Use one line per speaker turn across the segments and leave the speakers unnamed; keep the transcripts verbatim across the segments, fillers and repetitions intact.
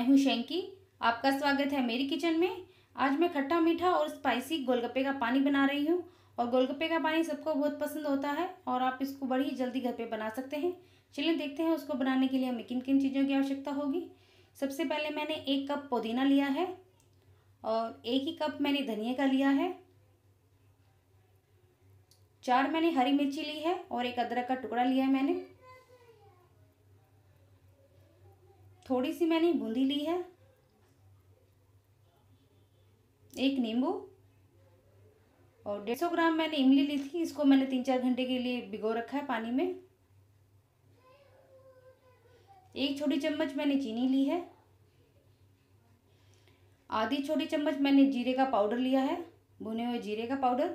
हूँ शैंकी। आपका स्वागत है मेरी किचन में। आज मैं खट्टा मीठा और स्पाइसी गोलगप्पे का पानी बना रही हूँ। और गोलगप्पे का पानी सबको बहुत पसंद होता है और आप इसको बड़ी जल्दी घर पे बना सकते हैं। चलिए देखते हैं उसको बनाने के लिए हमें किन किन चीज़ों की आवश्यकता होगी। सबसे पहले मैंने एक कप पुदीना लिया है और एक ही कप मैंने धनिया का लिया है। चार मैंने हरी मिर्ची ली है और एक अदरक का टुकड़ा लिया है मैंने। थोड़ी सी मैंने बूंदी ली है, एक नींबू और डेढ़ सौ ग्राम मैंने इमली ली थी। इसको मैंने तीन चार घंटे के लिए भिगो रखा है पानी में। एक छोटी चम्मच मैंने चीनी ली है। आधी छोटी चम्मच मैंने जीरे का पाउडर लिया है, भुने हुए जीरे का पाउडर।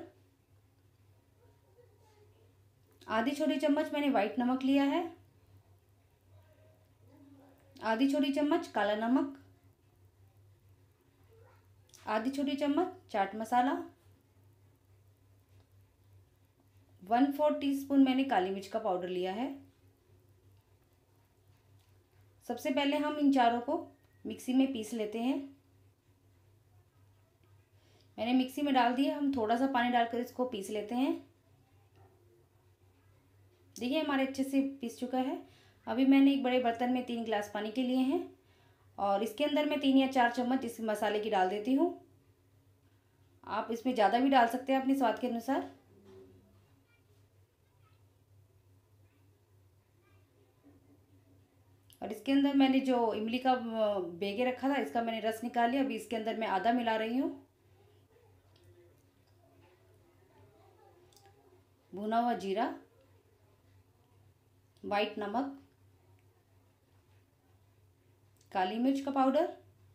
आधी छोटी चम्मच मैंने व्हाइट नमक लिया है। आधी छोटी चम्मच काला नमक। आधी छोटी चम्मच chaat masala. One four teaspoon मैंने काली मिर्च का पाउडर लिया है। सबसे पहले हम इन चारों को मिक्सी में पीस लेते हैं। मैंने मिक्सी में डाल दिया, हम थोड़ा सा पानी डालकर इसको पीस लेते हैं। देखिए हमारे अच्छे से पीस चुका है। अभी मैंने एक बड़े बर्तन में तीन गिलास पानी के लिए हैं और इसके अंदर मैं तीन या चार चम्मच इस मसाले की डाल देती हूँ। आप इसमें ज़्यादा भी डाल सकते हैं अपने स्वाद के अनुसार। और इसके अंदर मैंने जो इमली का बेगे रखा था, इसका मैंने रस निकाल लिया। अभी इसके अंदर मैं आधा मिला रही हूँ। भुना हुआ जीरा, वाइट नमक, काली मिर्च का पाउडर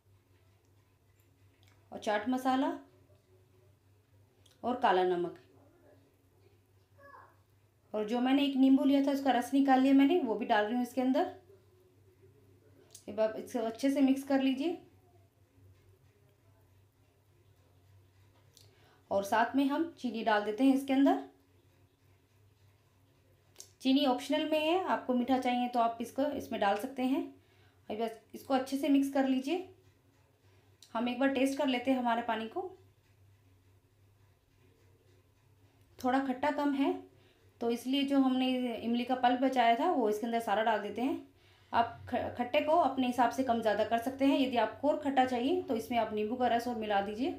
और चाट मसाला और काला नमक। और जो मैंने एक नींबू लिया था उसका रस निकाल लिया मैंने, वो भी डाल रही हूँ इसके अंदर। अब आप इसको अच्छे से मिक्स कर लीजिए। और साथ में हम चीनी डाल देते हैं इसके अंदर। चीनी ऑप्शनल में है, आपको मीठा चाहिए तो आप इसको इसमें डाल सकते हैं। अभी बस इसको अच्छे से मिक्स कर लीजिए। हम एक बार टेस्ट कर लेते हैं हमारे पानी को। थोड़ा खट्टा कम है तो इसलिए जो हमने इमली का पल्प बचाया था वो इसके अंदर सारा डाल देते हैं। आप खट्टे को अपने हिसाब से कम ज़्यादा कर सकते हैं। यदि आपको और खट्टा चाहिए तो इसमें आप नींबू का रस और मिला दीजिए।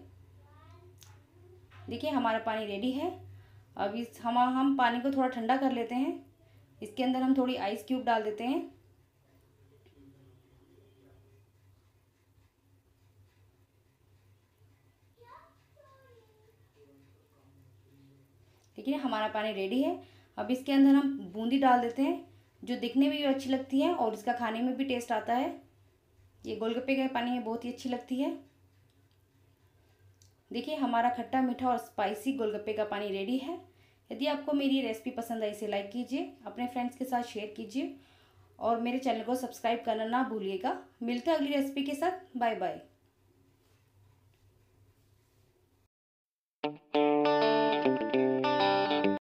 देखिए हमारा पानी रेडी है। अब इस हम हम पानी को थोड़ा ठंडा कर लेते हैं। इसके अंदर हम थोड़ी आइस क्यूब डाल देते हैं। देखिए हमारा पानी रेडी है। अब इसके अंदर हम बूंदी डाल देते हैं, जो दिखने में भी अच्छी लगती है और इसका खाने में भी टेस्ट आता है। ये गोलगप्पे के पानी में बहुत ही अच्छी लगती है। देखिए हमारा खट्टा मीठा और स्पाइसी गोलगप्पे का पानी रेडी है। यदि आपको मेरी रेसिपी पसंद आई इसे लाइक कीजिए, अपने फ्रेंड्स के साथ शेयर कीजिए और मेरे चैनल को सब्सक्राइब करना ना भूलिएगा। मिलते हैं अगली रेसिपी के साथ। Bye bye.